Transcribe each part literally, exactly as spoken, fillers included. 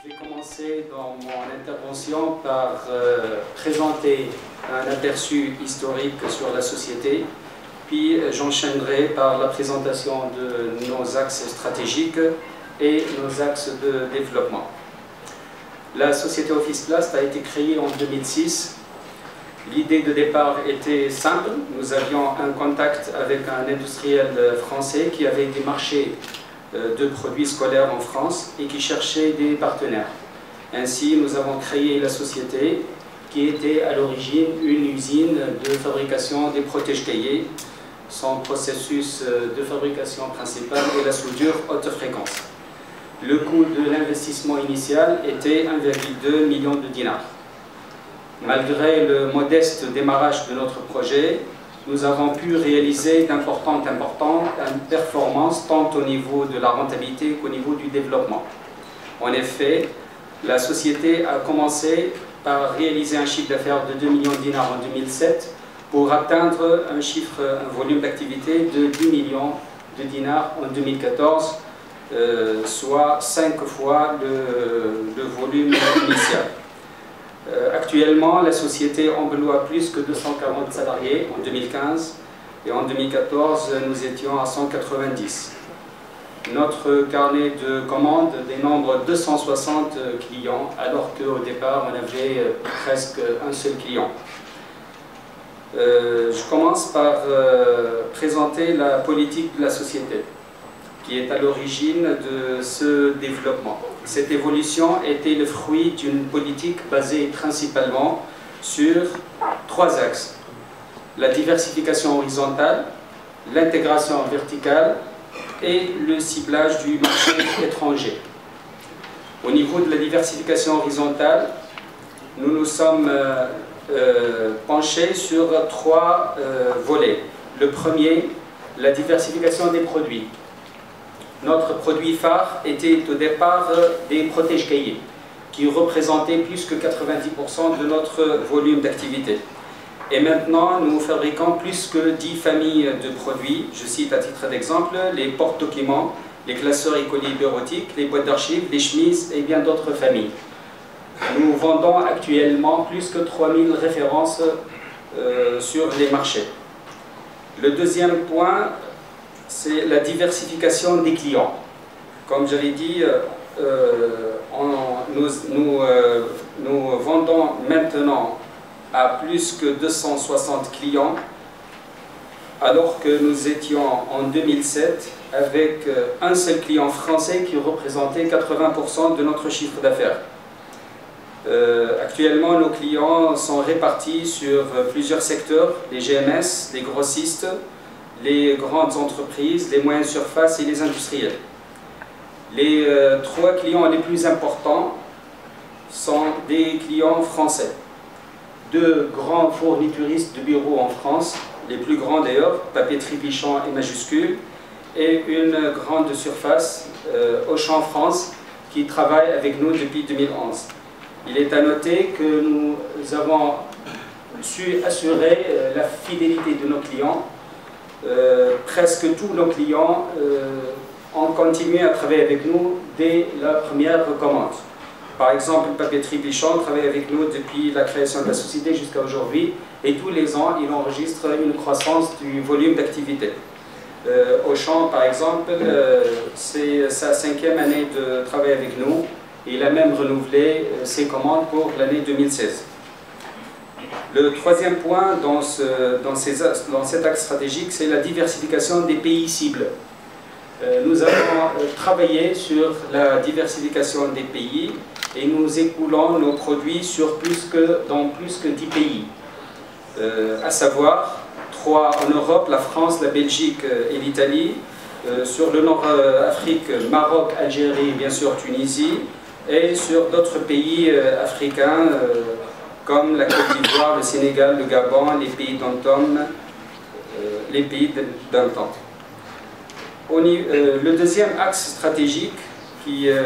vais commencer dans mon intervention par euh, présenter un aperçu historique sur la société, puis euh, j'enchaînerai par la présentation de nos axes stratégiques et nos axes de développement. La société Office Plast a été créée en deux mille six. L'idée de départ était simple. Nous avions un contact avec un industriel français qui avait des marchés de produits scolaires en France et qui cherchait des partenaires. Ainsi, nous avons créé la société qui était à l'origine une usine de fabrication des protèges cahiers. Son processus de fabrication principal est la soudure haute fréquence. Le coût de l'investissement initial était un virgule deux million de dinars. Malgré le modeste démarrage de notre projet, nous avons pu réaliser d'importantes performances tant au niveau de la rentabilité qu'au niveau du développement. En effet, la société a commencé par réaliser un chiffre d'affaires de deux millions de dinars en deux mille sept pour atteindre un chiffre, un volume d'activité de dix millions de dinars en deux mille quatorze, euh, soit cinq fois le, le volume initial. Euh, actuellement, la société emploie plus que deux cent quarante salariés en deux mille quinze et en deux mille quatorze, nous étions à cent quatre-vingt-dix. Notre carnet de commandes dénombre deux cent soixante clients, alors qu'au départ, on avait presque un seul client. Euh, je commence par euh, présenter la politique de la société, qui est à l'origine de ce développement. Cette évolution était le fruit d'une politique basée principalement sur trois axes: la diversification horizontale, l'intégration verticale et le ciblage du marché étranger. Au niveau de la diversification horizontale, nous nous sommes euh, euh, penchés sur trois euh, volets. Le premier, la diversification des produits. Notre produit phare était au départ des protèges cahiers, qui représentaient plus que quatre-vingt-dix pour cent de notre volume d'activité. Et maintenant, nous fabriquons plus que dix familles de produits. Je cite à titre d'exemple les porte-documents, les classeurs et colis bureautiques, les boîtes d'archives, les chemises et bien d'autres familles. Nous vendons actuellement plus que trois mille références euh, sur les marchés. Le deuxième point, c'est la diversification des clients. Comme j'avais dit, euh, on, nous, nous, euh, nous vendons maintenant à plus que deux cent soixante clients, alors que nous étions en deux mille sept avec un seul client français qui représentait quatre-vingts pour cent de notre chiffre d'affaires. Euh, actuellement, nos clients sont répartis sur plusieurs secteurs: les G M S, les grossistes, les grandes entreprises, les moyennes surfaces et les industriels. Les euh, trois clients les plus importants sont des clients français. Deux grands fournituristes de bureaux en France, les plus grands d'ailleurs, Papeterie Bichon et Majuscule, et une grande surface, euh, Auchan France, qui travaille avec nous depuis deux mille onze. Il est à noter que nous avons su assurer euh, la fidélité de nos clients. Euh, presque tous nos clients euh, ont continué à travailler avec nous dès la première commande. Par exemple, Papeterie Bichon travaille avec nous depuis la création de la société jusqu'à aujourd'hui, et tous les ans, il enregistre une croissance du volume d'activité. Euh, Auchan, par exemple, euh, c'est sa cinquième année de travail avec nous, et il a même renouvelé euh, ses commandes pour l'année deux mille seize. Le troisième point dans, ce, dans, ces, dans cet axe stratégique, c'est la diversification des pays cibles. Euh, nous avons euh, travaillé sur la diversification des pays et nous écoulons nos produits sur plus que, dans plus que dix pays. Euh, à savoir, trois en Europe, la France, la Belgique et l'Italie. Euh, sur le Nord-Afrique, Maroc, Algérie et bien sûr Tunisie. Et sur d'autres pays euh, africains, euh, comme la Côte d'Ivoire, le Sénégal, le Gabon, les pays d'Antom, euh, les pays d'Antom. Euh, le deuxième axe stratégique qui, euh,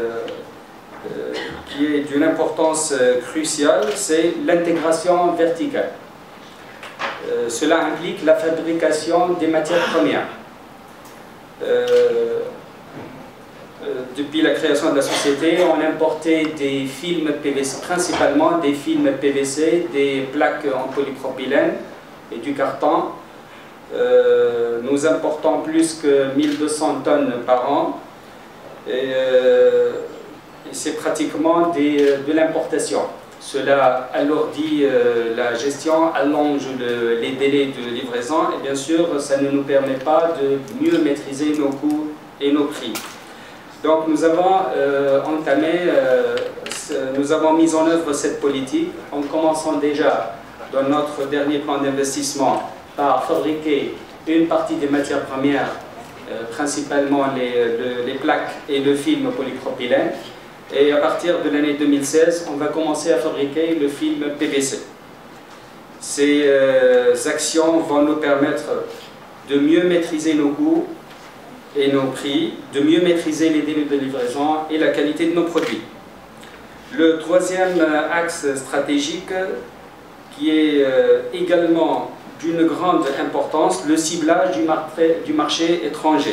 euh, qui est d'une importance euh, cruciale, c'est l'intégration verticale. Euh, cela implique la fabrication des matières premières. Euh, euh, depuis la création de la société, on importait des films P V C, principalement des films P V C, des plaques en polypropylène et du carton. Euh, nous importons plus que mille deux cents tonnes par an. Et, euh, et c'est pratiquement des, de l'importation. Cela alourdit euh, la gestion, allonge le, les délais de livraison et bien sûr ça ne nous permet pas de mieux maîtriser nos coûts et nos prix. Donc nous avons euh, entamé, euh, ce, nous avons mis en œuvre cette politique en commençant déjà dans notre dernier plan d'investissement par fabriquer une partie des matières premières, euh, principalement les, le, les plaques et le film polypropylène. Et à partir de l'année deux mille seize, on va commencer à fabriquer le film P V C. Ces euh, actions vont nous permettre de mieux maîtriser nos coûts et nos prix, de mieux maîtriser les délais de livraison et la qualité de nos produits. Le troisième axe stratégique, qui est euh, également d'une grande importance, le ciblage du, mar du marché étranger.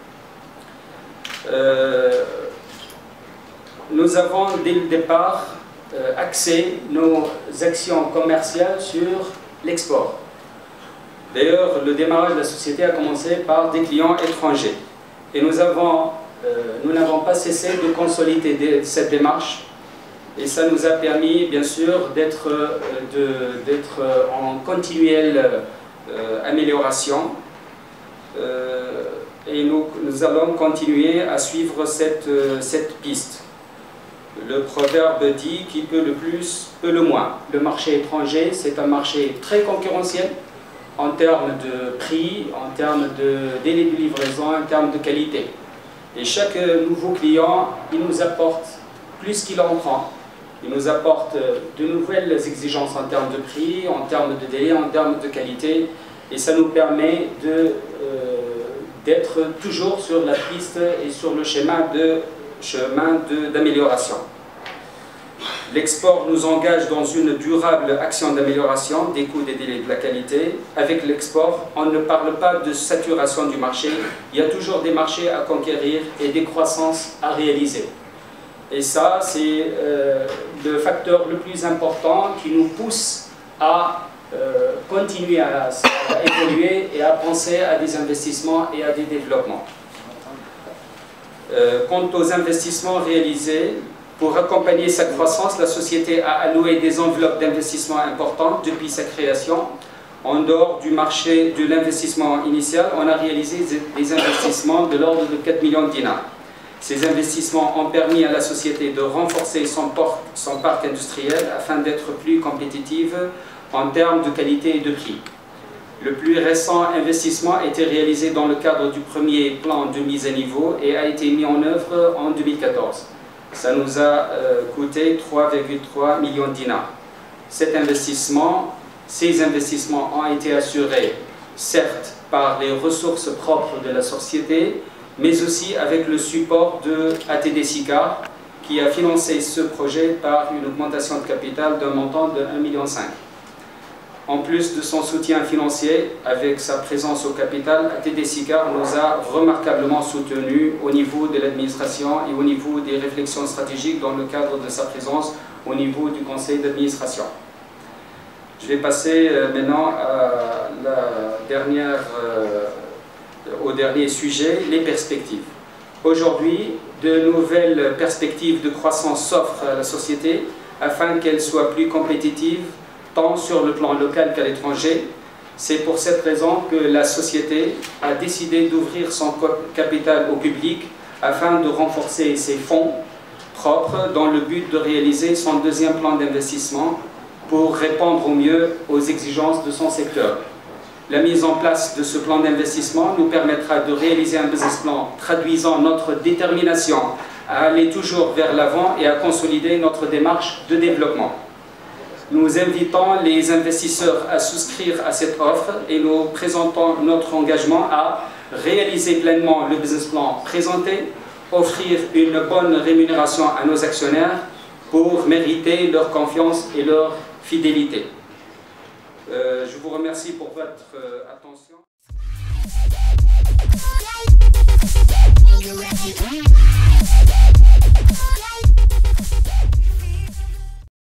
Euh, Nous avons dès le départ euh, axé nos actions commerciales sur l'export. D'ailleurs, le démarrage de la société a commencé par des clients étrangers. Et nous avons, euh, nous n'avons pas cessé de consolider de, cette démarche. Et ça nous a permis, bien sûr, d'être euh, en continuelle euh, amélioration. Euh, et nous, nous allons continuer à suivre cette, euh, cette piste. Le proverbe dit qui peut le plus, peut le moins. Le marché étranger, c'est un marché très concurrentiel en termes de prix, en termes de délai de livraison, en termes de qualité. Et chaque nouveau client, il nous apporte plus qu'il en prend. Il nous apporte de nouvelles exigences en termes de prix, en termes de délai, en termes de qualité. Et ça nous permet de, euh, d'être toujours sur la piste et sur le schéma de chemin d'amélioration. L'export nous engage dans une durable action d'amélioration des coûts, des délais, de la qualité. Avec l'export, on ne parle pas de saturation du marché. Il y a toujours des marchés à conquérir et des croissances à réaliser. Et ça, c'est euh, le facteur le plus important qui nous pousse à euh, continuer à, à évoluer et à penser à des investissements et à des développements. Euh, quant aux investissements réalisés, pour accompagner sa croissance, la société a alloué des enveloppes d'investissement importantes depuis sa création. En dehors du marché de l'investissement initial, on a réalisé des investissements de l'ordre de quatre millions de dinars. Ces investissements ont permis à la société de renforcer son, port, son parc industriel afin d'être plus compétitive en termes de qualité et de prix. Le plus récent investissement a été réalisé dans le cadre du premier plan de mise à niveau et a été mis en œuvre en deux mille quatorze. Ça nous a euh, coûté trois virgule trois millions de dinars. Cet investissement, ces investissements ont été assurés, certes, par les ressources propres de la société, mais aussi avec le support de A T D SICAR, qui a financé ce projet par une augmentation de capital d'un montant de un virgule cinq million. En plus de son soutien financier, avec sa présence au capital, A T D SICAR nous a remarquablement soutenus au niveau de l'administration et au niveau des réflexions stratégiques dans le cadre de sa présence au niveau du conseil d'administration. Je vais passer maintenant à la dernière, euh, au dernier sujet, les perspectives. Aujourd'hui, de nouvelles perspectives de croissance s'offrent à la société afin qu'elle soit plus compétitive tant sur le plan local qu'à l'étranger. C'est pour cette raison que la société a décidé d'ouvrir son capital au public afin de renforcer ses fonds propres dans le but de réaliser son deuxième plan d'investissement pour répondre au mieux aux exigences de son secteur. La mise en place de ce plan d'investissement nous permettra de réaliser un business plan traduisant notre détermination à aller toujours vers l'avant et à consolider notre démarche de développement. Nous invitons les investisseurs à souscrire à cette offre et nous présentons notre engagement à réaliser pleinement le business plan présenté, offrir une bonne rémunération à nos actionnaires pour mériter leur confiance et leur fidélité. Euh, je vous remercie pour votre euh, attention.